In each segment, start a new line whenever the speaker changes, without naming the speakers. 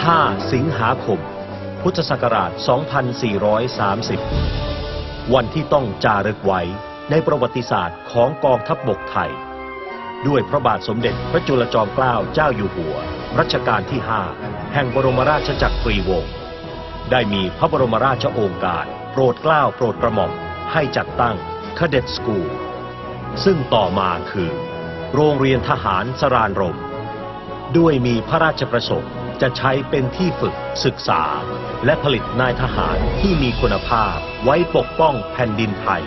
5 สิงหาคม พุทธศักราช 2430 วันที่ต้องจารึกไว้ในประวัติศาสตร์ของกองทัพบกไทยด้วยพระบาทสมเด็จพระจุลจอมเกล้าเจ้าอยู่หัวรัชกาลที่ 5 แห่งบรมราชจักรีวงศ์ได้มีพระบรมราชโองการโปรดเกล้าโปรดกระหม่อมให้จัดตั้ง Cadet School ซึ่งต่อมาคือโรงเรียนทหารสรานรมด้วยมีพระราชประสงค์จะใช้เป็นที่ฝึกศึกษาและผลิตนายทหารที่มีคุณภาพไว้ปกป้องแผ่นดินไทย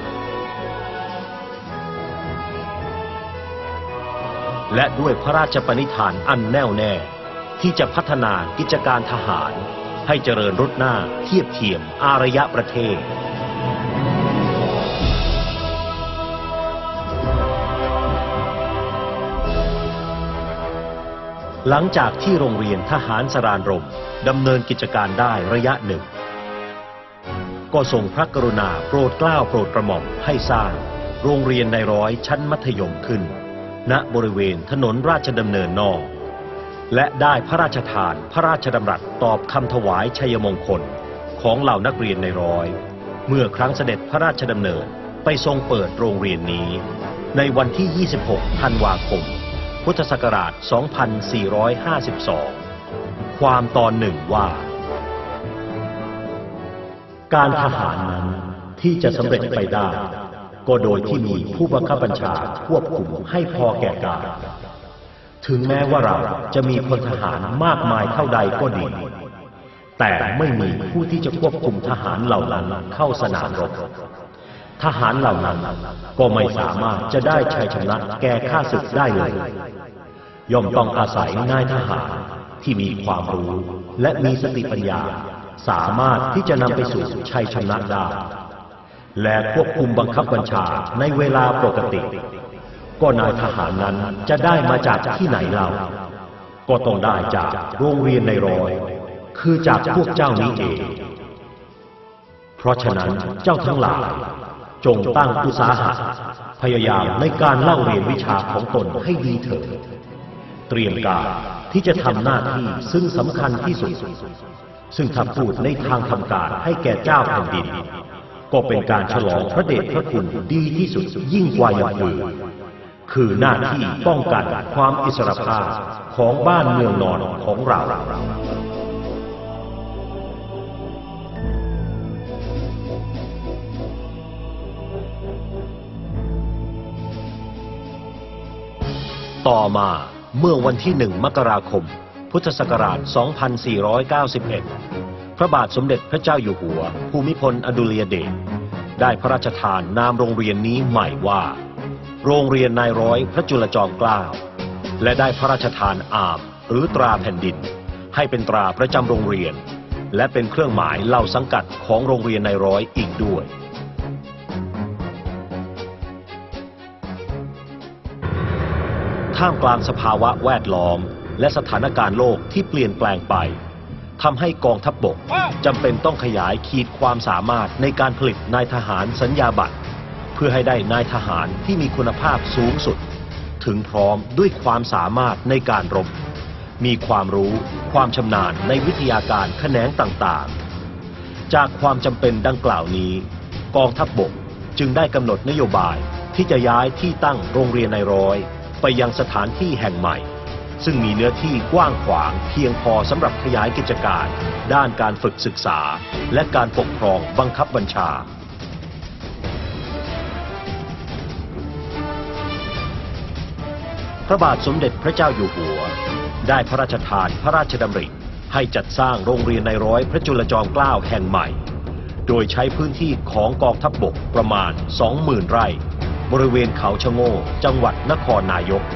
และด้วยพระราชปณิธานอันแน่วแน่ที่จะพัฒนากิจการทหารให้เจริญรุดหน้าเทียบเทียมอารยประเทศหลังจากที่โรงเรียนทหารสรานรมดำเนินกิจการได้ระยะหนึ่งก็ทรงพระกรุณาโปรดเกล้าโปรดกระหม่อมให้สร้างโรงเรียนนายร้อยชั้นมัธยมขึ้นณบริเวณถนนราชดำเนินนอกและได้พระราชทานพระราชดำรัสตอบคำถวายชัยมงคลของเหล่านักเรียนนายร้อยเมื่อครั้งเสด็จพระราชดำเนินไปทรงเปิดโรงเรียนนี้ในวันที่ 26 ธันวาคม พุทธศักราช 2452 ความตอนหนึ่งว่าการทหารนั้นที่จะสำเร็จไปได้ก็โดยที่มีผู้บังคับบัญชาควบคุมให้พอแก่การถึงแม้ว่าเราจะมีพลทหารมากมายเท่าใดก็ดีแต่ไม่มีผู้ที่จะควบคุมทหารเหล่านั้นเข้าสนามรบทหารเหล่านั้นก็ไม่สามารถจะได้ชัยชนะแก่ข้าศึกได้เลยย่อมต้องอาศัยนายทหารที่มีความรู้และมีสติปัญญาสามารถที่จะนำไปสู่ชัยชนะได้และควบคุมบังคับบัญชาในเวลาปกติก็นายทหารนั้นจะได้มาจากที่ไหนเล่าก็ต้องได้จากโรงเรียนนายร้อยคือจากพวกเจ้านี้เองเพราะฉะนั้นเจ้าทั้งหลายจงตั้งอุตสาหะพยายามในการเล่าเรียนวิชาของตนให้ดีเถิดเตรียมการที่จะทำหน้าที่ซึ่งสำคัญที่สุดซึ่งถ้าพูดในทางทำการให้แก่เจ้าแผ่นดินก็เป็นการฉลองพระเดชพระคุณดีที่สุดยิ่งกว่าอย่างอื่นคือหน้าที่ป้องกันความอิสรภาพของบ้านเมืองนอนของเราต่อมาเมื่อวันที่ 1 มกราคม พุทธศักราช 2491 พระบาทสมเด็จพระเจ้าอยู่หัวภูมิพลอดุลยเดชได้พระราชทานนามโรงเรียนนี้ใหม่ว่าโรงเรียนนายร้อยพระจุลจอมเกล้าและได้พระราชทานอาร์มหรือตราแผ่นดินให้เป็นตราประจำโรงเรียนและเป็นเครื่องหมายเหล่าสังกัดของโรงเรียนนายร้อยอีกด้วยท่ามกลางสภาวะแวดล้อมและสถานการณ์โลกที่เปลี่ยนแปลงไปทำให้กองทัพบกจำเป็นต้องขยายขีดความสามารถในการผลิตนายทหารสัญญาบัตรเพื่อให้ได้นายทหารที่มีคุณภาพสูงสุดถึงพร้อมด้วยความสามารถในการรบมีความรู้ความชำนาญในวิทยาการแขนงต่างๆจากความจำเป็นดังกล่าวนี้กองทัพบกจึงได้กำหนดนโยบายที่จะย้ายที่ตั้งโรงเรียนนายร้อยไปยังสถานที่แห่งใหม่ซึ่งมีเนื้อที่กว้างขวางเพียงพอสำหรับขยายกิจการด้านการฝึกศึกษาและการปกครองบังคับบัญชาพระบาทสมเด็จพระเจ้าอยู่หัวได้พระราชทานพระราชดำริให้จัดสร้างโรงเรียนนายร้อยพระจุลจอมเกล้าแห่งใหม่โดยใช้พื้นที่ของกองทัพบกประมาณ 20,000 ไร่บริเวณเขาชะโง่จังหวัดนครนายก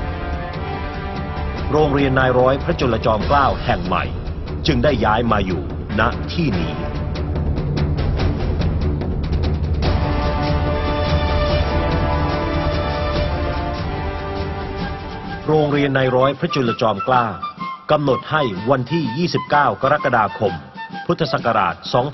โรงเรียนนายร้อยพระจุลจอมเกล้าแห่งใหม่จึงได้ย้ายมาอยู่ณที่นี้โรงเรียนนายร้อยพระจุลจอมเกล้ากำหนดให้วันที่ 29 กรกฎาคม พุทธศักราช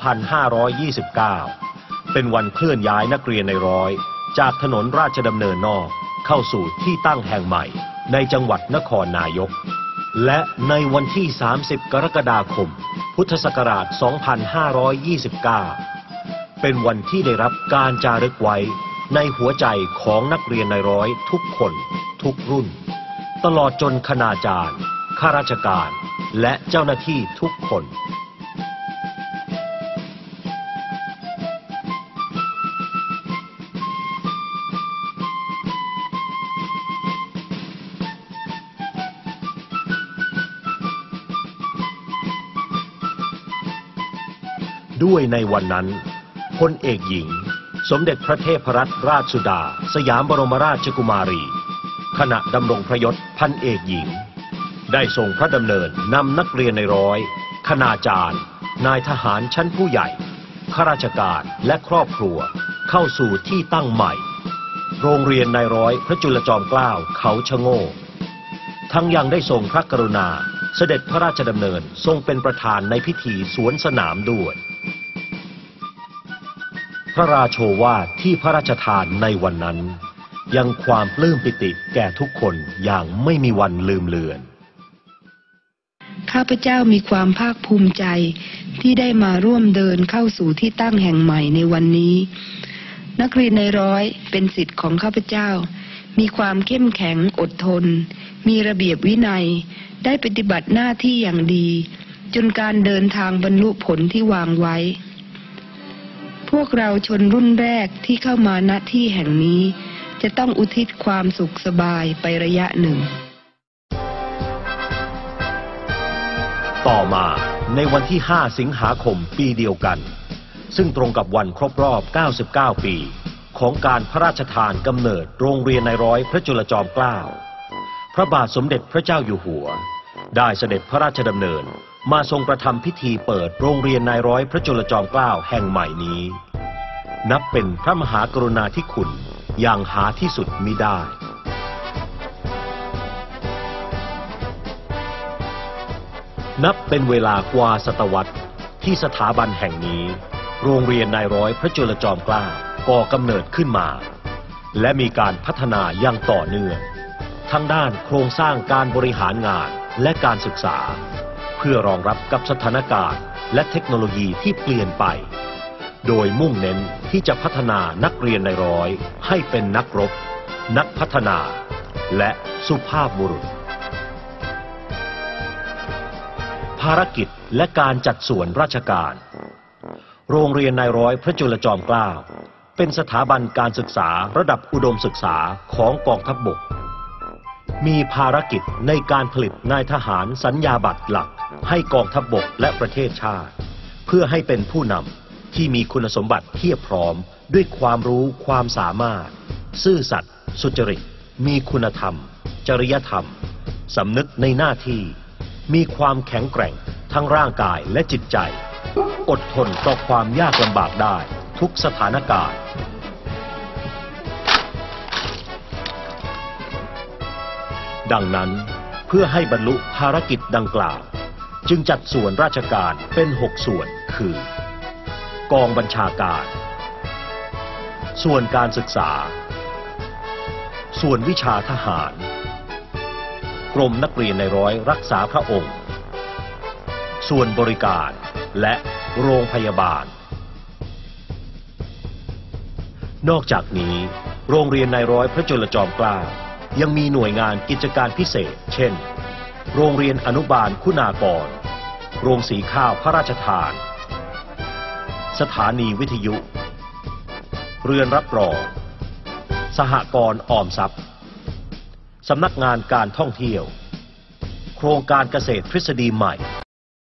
2529 เป็นวันเคลื่อนย้ายนักเรียนนายร้อยจากถนนราชดำเนินนอกเข้าสู่ที่ตั้งแห่งใหม่ในจังหวัดนครนายกและในวันที่ 30 กรกฎาคม พุทธศักราช 2529 เป็นวันที่ได้รับการจารึกไว้ในหัวใจของนักเรียนนายร้อยทุกคนทุกรุ่นตลอดจนคณาจารย์ข้าราชการและเจ้าหน้าที่ทุกคนด้วยในวันนั้นพลเอกหญิงสมเด็จพระเทพรัตนราชสุดาสยามบรมราชกุมารีขณะดำรงพระยศพันเอกหญิงได้ทรงพระดำเนินนำนักเรียนในร้อยคณาจารย์นายทหารชั้นผู้ใหญ่ข้าราชการและครอบครัวเข้าสู่ที่ตั้งใหม่โรงเรียนนายร้อยพระจุลจอมเกล้าเขาชะโงกทั้งยังได้ทรงพระกรุณาเสด็จพระราชดำเนินทรงเป็นประธานในพิธีสวนสนามด้วยพระราโชวาทที่พระราชทานในวันนั้นยังความปลื้มปิติแก่ทุกคนอย่างไม่มีวันลืมเลือน
ข้าพเจ้ามีความภาคภูมิใจที่ได้มาร่วมเดินเข้าสู่ที่ตั้งแห่งใหม่ในวันนี้นักเรียนในร้อยเป็นศิษย์ของข้าพเจ้ามีความเข้มแข็งอดทนมีระเบียบวินัยได้ปฏิบัติหน้าที่อย่างดีจนการเดินทางบรรลุผลที่วางไว้พวกเราชนรุ่นแรกที่เข้ามาณที่แห่งนี้จะต้องอุทิศความสุขสบายไประยะหนึ่ง
ต่อมาในวันที่ 5 สิงหาคมปีเดียวกันซึ่งตรงกับวันครบรอบ 99 ปีของการพระราชทานกำเนิดโรงเรียนนายร้อยพระจุลจอมเกล้าพระบาทสมเด็จพระเจ้าอยู่หัวได้เสด็จพระราชดำเนินมาทรงประทำพิธีเปิดโรงเรียนนายร้อยพระจุลจอมเกล้าแห่งใหม่นี้นับเป็นพระมหากรุณาธิคุณอย่างหาที่สุดมิได้นับเป็นเวลากว่าศตวรรษที่สถาบันแห่งนี้โรงเรียนนายร้อยพระจุลจอมเกล้าก่อกำเนิดขึ้นมาและมีการพัฒนาอย่างต่อเนื่องทั้งด้านโครงสร้างการบริหารงานและการศึกษาเพื่อรองรับกับสถานการณ์และเทคโนโลยีที่เปลี่ยนไปโดยมุ่งเน้นที่จะพัฒนานักเรียนนายร้อยให้เป็นนักรบนักพัฒนาและสุภาพบุรุษภารกิจและการจัดส่วนราชการโรงเรียนนายร้อยพระจุลจอมเกล้าเป็นสถาบันการศึกษาระดับอุดมศึกษาของกองทัพบกมีภารกิจในการผลิตนายทหารสัญญาบัตรหลักให้กองทัพบกและประเทศชาติเพื่อให้เป็นผู้นำที่มีคุณสมบัติเทียบพร้อมด้วยความรู้ความสามารถซื่อสัตย์สุจริตมีคุณธรรมจริยธรรมสำนึกในหน้าที่มีความแข็งแกร่งทั้งร่างกายและจิตใจอดทนต่อความยากลำบากได้ทุกสถานการณ์ดังนั้นเพื่อให้บรรลุภารกิจดังกล่าวจึงจัดส่วนราชการเป็น6ส่วนคือกองบัญชาการส่วนการศึกษาส่วนวิชาทหารกรมนักเรียนนายร้อยรักษาพระองค์ส่วนบริการและโรงพยาบาลนอกจากนี้โรงเรียนนายร้อยพระจุลจอมเกล้ายังมีหน่วยงานกิจการพิเศษเช่นโรงเรียนอนุบาลคุณากรโรงสีข้าวพระราชทานสถานีวิทยุเรือนรับรองสหกรณ์ออมทรัพย์สำนักงานการท่องเที่ยวโครงการเกษตรทฤษฎีใหม่